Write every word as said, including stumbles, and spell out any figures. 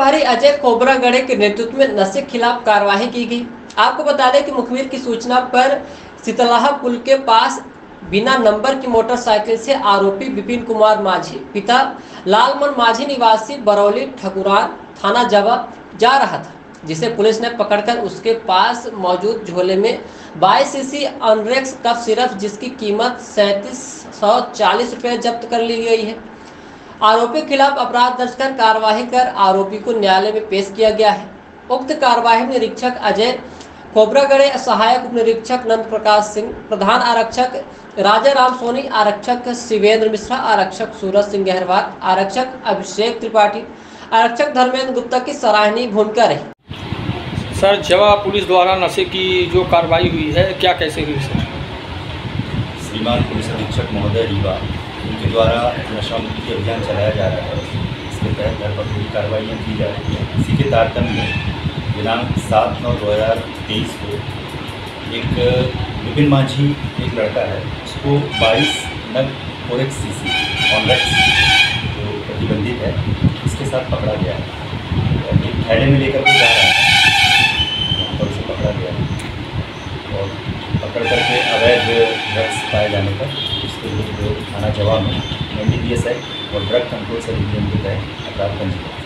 प्रभारी अजय खोबरागड़े के नेतृत्व में नशे के खिलाफ कार्रवाई की गई। आपको बता दें कि मुखबिर की सूचना पर शीतलाहा पुल के पास बिना नंबर की मोटरसाइकिल से आरोपी विपिन कुमार माझी पिता लालमन माझी निवासी बरौली ठकुरान थाना जवा जा रहा था, जिसे पुलिस ने पकड़कर उसके पास मौजूद झोले में बाईस सीसी अनरेक्स कफ सिरप जिसकी कीमत सैंतीस सौ चालीस रुपये जब्त कर ली गई है। आरोपी के खिलाफ अपराध दर्ज कर कार्यवाही कर आरोपी को न्यायालय में पेश किया गया है। उक्त कार्यवाही में निरीक्षक अजय खोबरागड़े, सहायक उप निरीक्षक नंद प्रकाश सिंह, प्रधान आरक्षक राजा राम सोनी, आरक्षक शिवेंद्र मिश्रा, आरक्षक सूरज सिंह गहरवाल, आरक्षक अभिषेक त्रिपाठी, आरक्षक धर्मेंद्र गुप्ता की सराहनीय भूमिका रही। सर, जवा पुलिस द्वारा नशे की जो कार्रवाई हुई है, क्या कैसे हुई सर? श्रीमान पुलिस अधीक्षक महोदय रीवा, उनके द्वारा नशा मुक्ति अभियान चलाया जा रहा है। इसके तहत घर पर पूरी कार्रवाइयाँ की जा रही हैं। इसी के तारतम्य में दिनांक सात नौ दो हज़ार तेईस को एक विपिन माझी एक लड़का है, उसको बाईस नग फोरेक्स सीसी ऑनरेक्स जो प्रतिबंधित है इसके साथ पकड़ा गया है। एक थैले में लेकर के जा रहा है, वहाँ पर उसे पकड़ा गया है और पकड़ करके अवैध ड्रग्स पाए जाने पर उसके विरुद्ध थाना जवा में N D P S act और ड्रग कंट्रोल से अधिनियम के तहत अपराध पंजीकृत